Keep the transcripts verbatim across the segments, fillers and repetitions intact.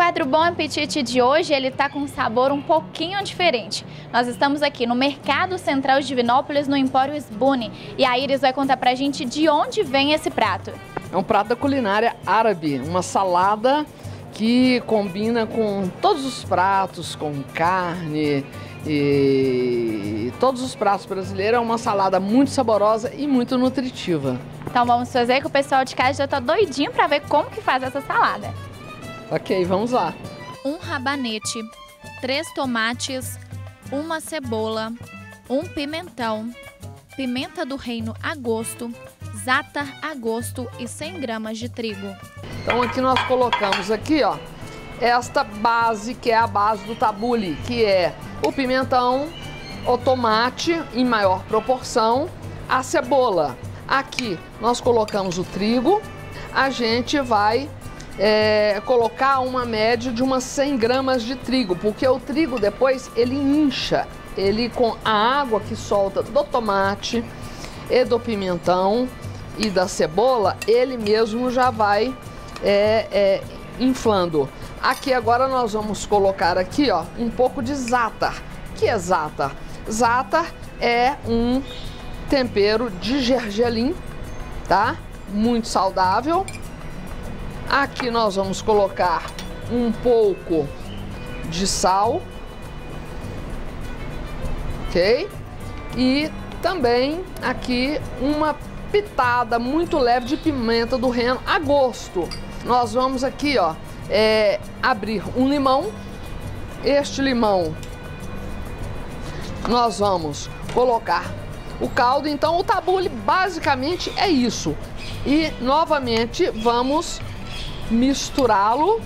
quadro Bom Apetite de hoje, ele tá com um sabor um pouquinho diferente. Nós estamos aqui no Mercado Central de Divinópolis, no Empório Sbuni. E a Iris vai contar pra gente de onde vem esse prato. É um prato da culinária árabe, uma salada que combina com todos os pratos, com carne e todos os pratos brasileiros. É uma salada muito saborosa e muito nutritiva. Então vamos fazer que o pessoal de casa já tá doidinho pra ver como que faz essa salada. Ok, vamos lá. Um rabanete, três tomates, uma cebola, um pimentão, pimenta do reino a gosto, za'atar a gosto e cem gramas de trigo. Então aqui nós colocamos aqui, ó, esta base que é a base do tabule, que é o pimentão, o tomate em maior proporção, a cebola. Aqui nós colocamos o trigo, a gente vai É, colocar uma média de umas cem gramas de trigo, porque o trigo depois ele incha, ele com a água que solta do tomate e do pimentão e da cebola, ele mesmo já vai é, é, inflando. Aqui agora nós vamos colocar aqui, ó, um pouco de za'atar. O que é za'atar? Za'atar é um tempero de gergelim, tá? Muito saudável. Aqui nós vamos colocar um pouco de sal, ok? E também aqui uma pitada muito leve de pimenta do reino a gosto. Nós vamos aqui, ó, é, abrir um limão. Este limão nós vamos colocar o caldo. Então o tabule basicamente é isso. E novamente vamos misturá-lo.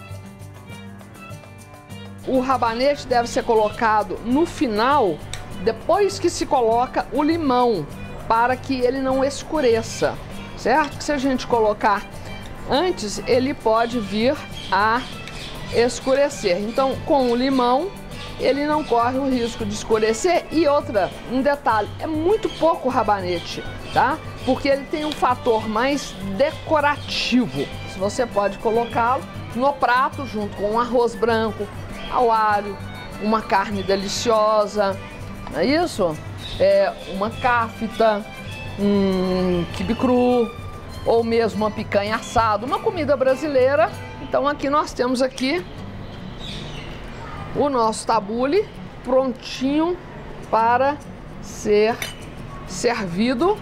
O rabanete deve ser colocado no final, depois que se coloca o limão, para que ele não escureça, certo? Se a gente colocar antes, ele pode vir a escurecer. Então, com o limão, ele não corre o risco de escurecer. E outra, um detalhe, é muito pouco rabanete, tá? Porque ele tem um fator mais decorativo. Você pode colocá-lo no prato junto com um arroz branco, ao alho, uma carne deliciosa, não é isso? É, uma cafta, um quibe cru, ou mesmo uma picanha assada, uma comida brasileira. Então aqui nós temos aqui o nosso tabule prontinho para ser servido.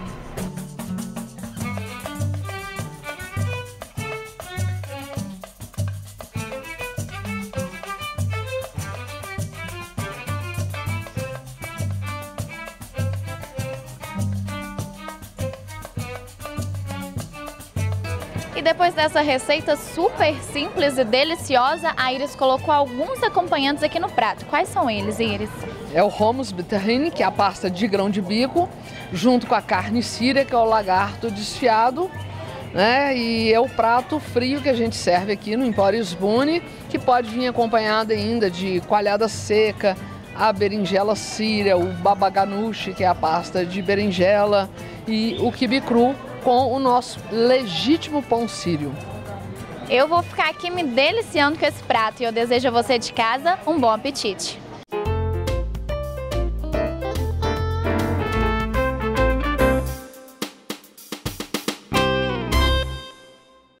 E depois dessa receita super simples e deliciosa, a Iris colocou alguns acompanhantes aqui no prato. Quais são eles, Iris? É o hummus bitahine, que é a pasta de grão de bico, junto com a carne síria, que é o lagarto desfiado, né? E é o prato frio que a gente serve aqui no Empório Sbuni, que pode vir acompanhado ainda de coalhada seca, a berinjela síria, o baba ganoush, que é a pasta de berinjela, e o quibe cru, com o nosso legítimo pão sírio. Eu vou ficar aqui me deliciando com esse prato e eu desejo a você de casa um bom apetite.